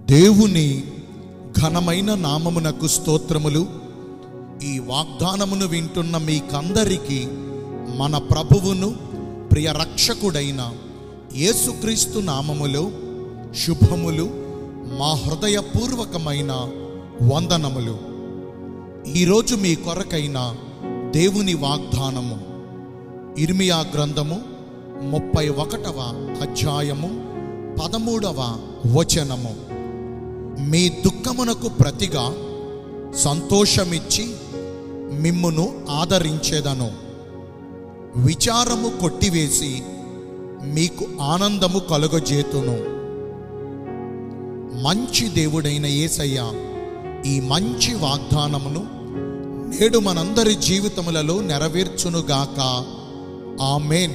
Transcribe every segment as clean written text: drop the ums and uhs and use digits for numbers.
దేవుని ఘనమైన నామమునకు స్తోత్రములు. ఈ వాగ్దానమును వింటున్న మీకందరికీ మన ప్రభువును ప్రియ రక్షకుడైన యేసుక్రీస్తు నామములో శుభములు, మా హృదయపూర్వకమైన వందనములు. ఈరోజు మీ కొరకైన దేవుని వాగ్దానము ఇర్మియా గ్రంథము 31వ అధ్యాయము 13వ వచనము. మీ దుఃఖమునకు ప్రతిగా సంతోషమిచ్చి మిమ్మును ఆదరించేదను, విచారము కొట్టివేసి మీకు ఆనందము కలుగజేతును. మంచి దేవుడైన యేసయ్య ఈ మంచి వాగ్దానమును నేడు మనందరి జీవితములలో నెరవేర్చునుగాక. ఆమేన్.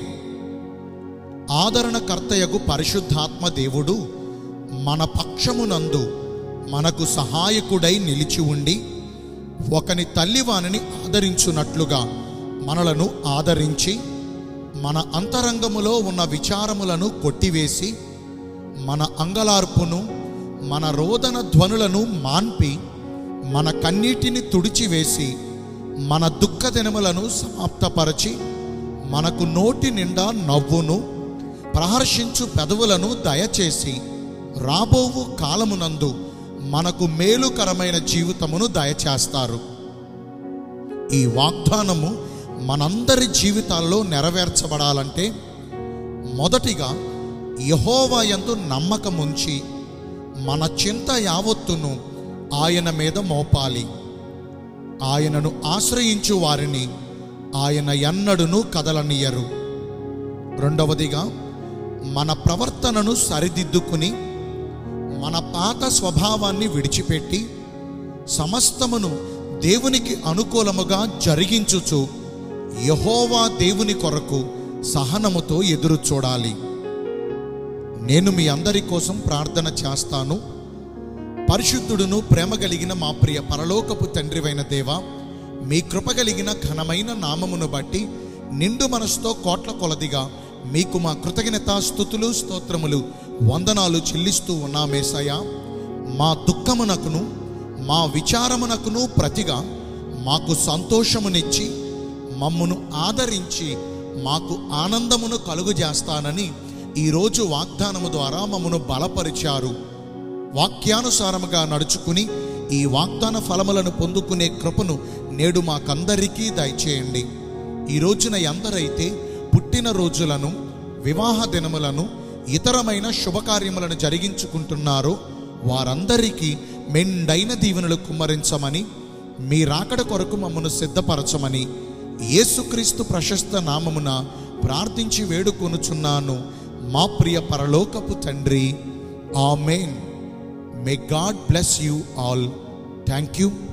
ఆదరణకర్తయగు పరిశుద్ధాత్మ దేవుడు మన పక్షమునందు మనకు సహాయకుడై నిలిచి ఉండి ఒకని తల్లివానిని ఆదరించున్నట్లుగా మనలను ఆదరించి మన అంతరంగములో ఉన్న విచారములను కొట్టివేసి మన అంగలార్పును, మన రోదన ధ్వనులను మాన్పి మన కన్నీటిని తుడిచివేసి మన దుఃఖ దినములను సమాప్తపరచి మనకు నోటి నిండా నవ్వును, ప్రహర్షించు పెదవులను దయచేసి రాబోవు కాలమునందు మనకు మేలుకరమైన జీవితమును దయచేస్తారు. ఈ వాగ్దానము మనందరి జీవితాల్లో నెరవేర్చబడాలంటే మొదటిగా యెహోవా యందు నమ్మకముంచి మన చింత యావత్తును ఆయన మీద మోపాలి. ఆయనను ఆశ్రయించు వారిని ఆయన ఎన్నడును కదలనియరు. రెండవదిగా మన ప్రవర్తనను సరిదిద్దుకుని మన పాత స్వభావాన్ని విడిచిపెట్టి సమస్తమును దేవునికి అనుకూలముగా జరిగించుచు యెహోవా దేవుని కొరకు సహనముతో ఎదురు చూడాలి. నేను మీ అందరి కోసం ప్రార్థన చేస్తాను. పరిశుద్ధుడును ప్రేమ కలిగిన మా ప్రియ పరలోకపు తండ్రివైన దేవా, మీ కృప కలిగిన ఘనమైన నామమును బట్టి నిండు మనసుతో కోట్ల కొలదిగా మీకు మా కృతజ్ఞతా స్తుతులు, స్తోత్రములు, వందనాలు చెల్లిస్తూ ఉన్నామేసయ్యా. మా దుఃఖమునకును మా విచారమునకును ప్రతిగా మాకు సంతోషమునిచ్చి మమ్మును ఆదరించి మాకు ఆనందమును కలుగజేస్తానని ఈరోజు వాగ్దానము ద్వారా మమ్మను బలపరిచారు. వాక్యానుసారముగా నడుచుకుని ఈ వాగ్దాన ఫలములను పొందుకునే కృపను నేడు మాకందరికీ దయచేయండి. ఈ రోజున ఎందరైతే పుట్టిన రోజులను, వివాహ దినములను, ఇతరమైన శుభకార్యములను జరిగించుకుంటున్నారో వారందరికీ మెండైన దీవెనలు కుమ్మరించమని, మీ రాకడ కొరకు మమ్మను సిద్ధపరచమని యేసుక్రీస్తు ప్రశస్త నామమున ప్రార్థించి వేడుకొనుచున్నాను మా ప్రియ పరలోకపు తండ్రి. ఆమేన్. May God bless you all. Thank you.